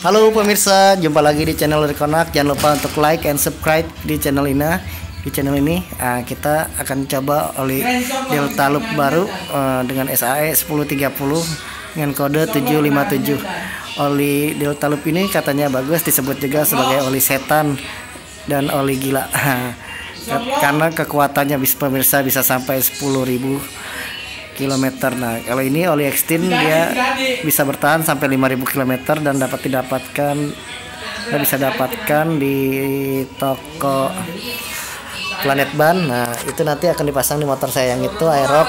Halo pemirsa, jumpa lagi di channel Rekonak. Jangan lupa untuk like and subscribe di channel ini. Kita akan coba oli Delta Loop baru dengan SAE 1030 dengan kode 757. Oli Delta Loop ini katanya bagus, disebut juga sebagai oli setan dan oli gila. Karena kekuatannya pemirsa bisa sampai 10.000 km. Nah, kalau ini oli Extend dia bisa bertahan sampai 5.000 km dan bisa dapatkan di toko Planet Ban. Nah, itu nanti akan dipasang di motor saya yang itu Aerox.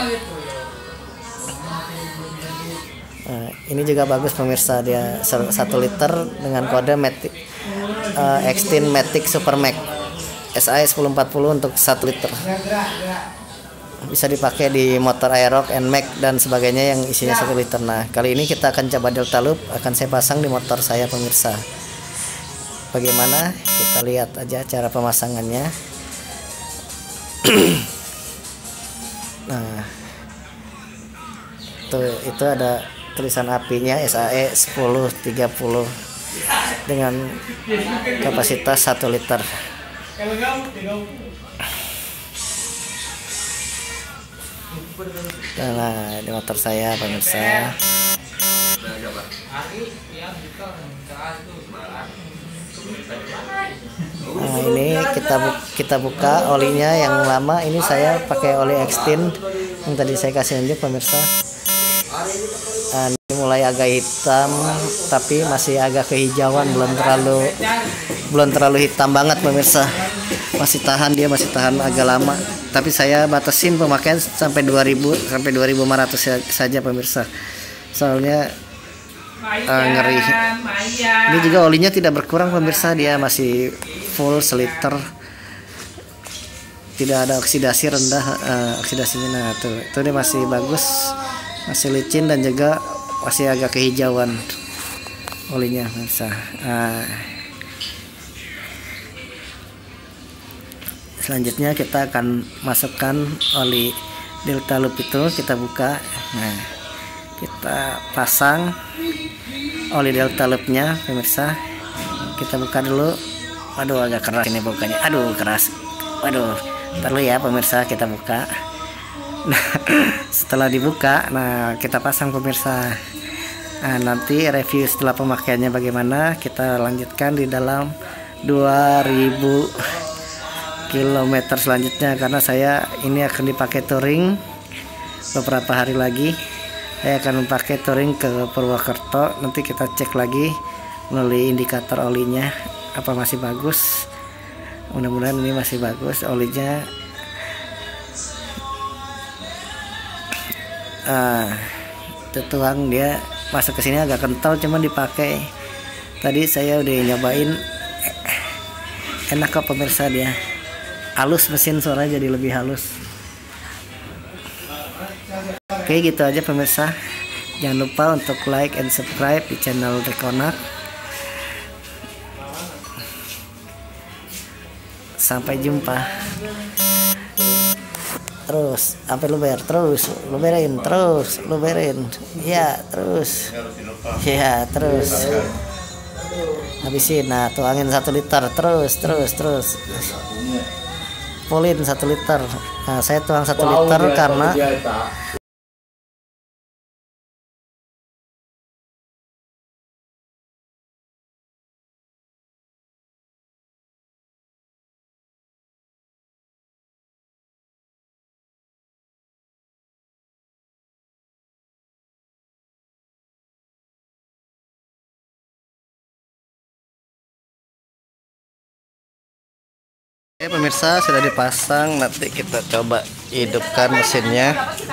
Nah, ini juga bagus pemirsa, dia 1 liter dengan kode Matic Extend Matic Super Max SAE 1040 untuk 1 liter. Bisa dipakai di motor Aerox, NMAX dan sebagainya yang isinya 1 liter. Nah, kali ini kita akan coba Delta Loop, akan saya pasang di motor saya pemirsa. Bagaimana? Kita lihat aja cara pemasangannya. Nah, itu ada tulisan apinya SAE 1030 dengan kapasitas 1 liter. Nah, di motor saya pemirsa. Nah, ini kita buka olinya yang lama. Ini saya pakai oli Extend yang tadi saya kasih tunjuk pemirsa. Nah, ini mulai agak hitam tapi masih agak kehijauan, belum terlalu hitam banget pemirsa. Masih tahan agak lama. Tapi saya batasin pemakaian sampai 2000 sampai 2500 saja pemirsa. Soalnya ngeri. Ini juga olinya tidak berkurang pemirsa, dia masih full seliter. Tidak ada oksidasi rendah, oksidasinya. Nah, itu dia masih bagus, masih licin dan juga masih agak kehijauan olinya pemirsa. Selanjutnya kita akan masukkan oli Delta Loop itu, kita buka. Nah, kita pasang oli Delta Loopnya pemirsa. Kita buka dulu. Waduh, agak keras ini bukanya. Aduh, keras. Waduh, ntar dulu ya pemirsa, kita buka. Nah, setelah dibuka, nah kita pasang pemirsa. Nah, nanti review setelah pemakaiannya bagaimana kita lanjutkan di dalam 2000 kilometer selanjutnya, karena saya ini akan dipakai touring beberapa hari lagi. Saya akan memakai touring ke Purwokerto. Nanti kita cek lagi melalui indikator olinya apa masih bagus. Mudah-mudahan ini masih bagus olinya. Tuang dia masuk ke sini agak kental, cuman dipakai tadi saya udah nyobain, enak kok pemirsa, dia halus, mesin suara jadi lebih halus. Oke, gitu aja pemirsa. Jangan lupa untuk like and subscribe di channel Rekonak. Sampai jumpa. Terus sampai lu bayar, terus lu berin. Ya, terus. Ya, terus. Habisin. Nah, tuangin 1 liter, terus. Fullin 1 liter. Nah, saya tuang 1 liter karena pemirsa sudah dipasang. Nanti kita coba hidupkan mesinnya.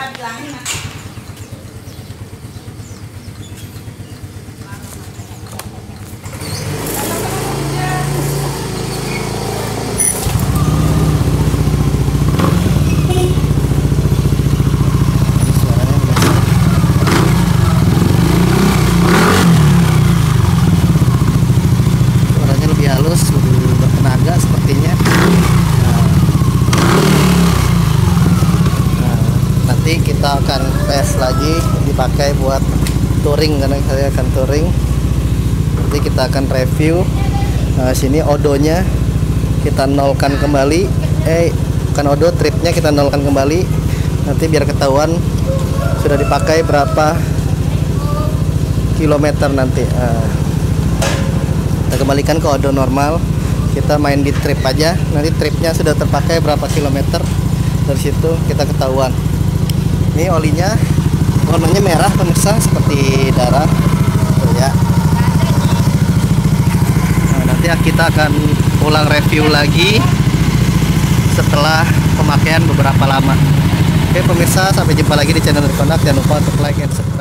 Suaranya lebih halus, lebih bertenaga sepertinya. Nanti kita akan tes lagi, dipakai buat touring karena saya akan touring. Nanti kita akan review. Sini odonya kita nolkan kembali, bukan odo, tripnya kita nolkan kembali, nanti biar ketahuan sudah dipakai berapa kilometer nanti. Kita kembalikan ke odo normal, kita main di trip aja, nanti tripnya sudah terpakai berapa kilometer, dari situ kita ketahuan. Ini olinya warnanya merah pemirsa, seperti darah tuh ya. Nanti kita akan ulang review lagi setelah pemakaian beberapa lama. Oke pemirsa, sampai jumpa lagi di channel Rekondak. Jangan lupa untuk like and subscribe.